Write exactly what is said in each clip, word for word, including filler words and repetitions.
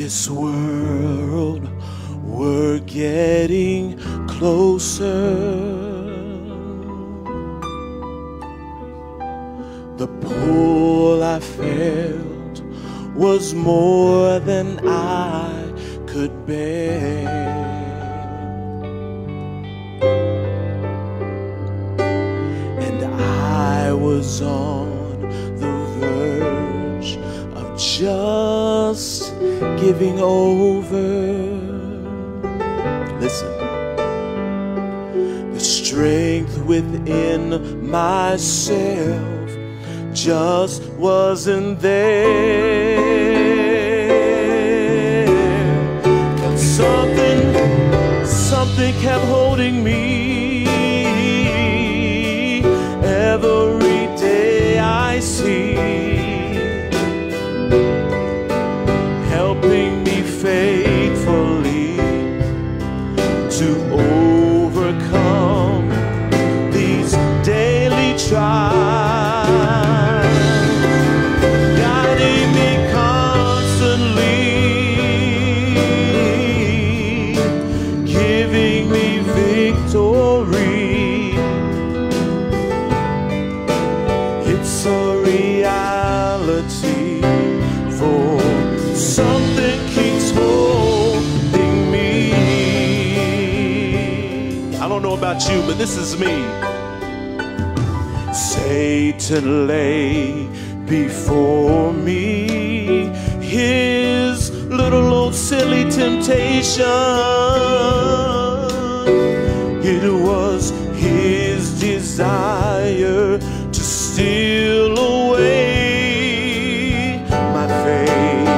this world, we're getting closer. The pull I felt was more than I could bear. And I was on the verge of just giving over. Listen. The strength within myself just wasn't there. But something, something kept holding me. Every day I see, helping me faithfully to overcome these daily trials. About you, but this is me. Satan lay before me his little old silly temptation. It was his desire to steal away my faith.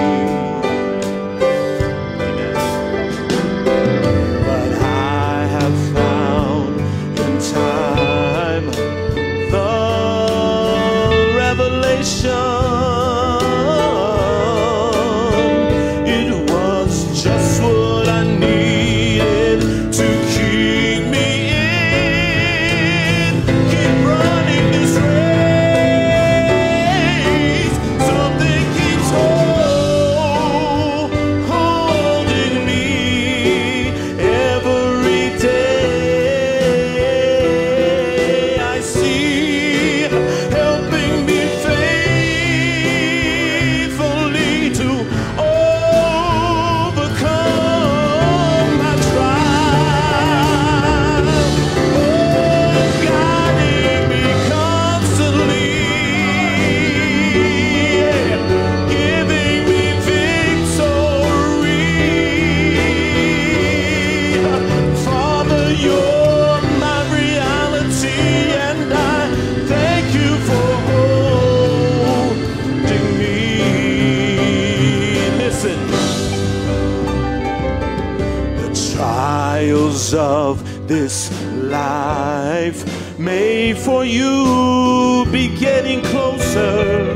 Of this life may for you be getting closer.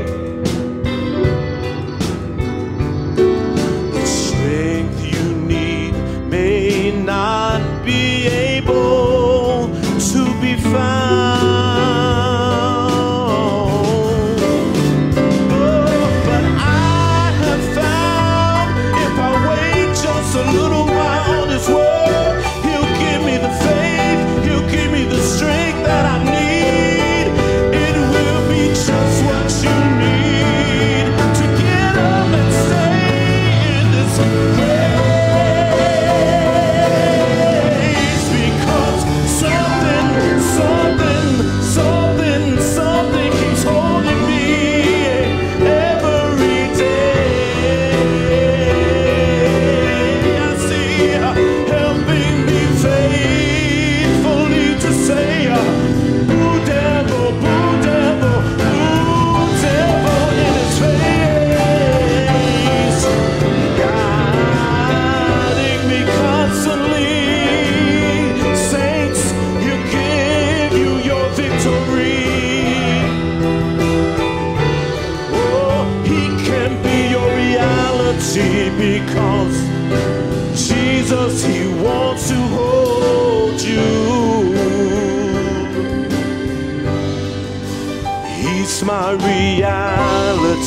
The strength you need may not be able to be found. Oh, but I have found if I wait just a little while this world, because Jesus, He wants to hold you. He's my reality.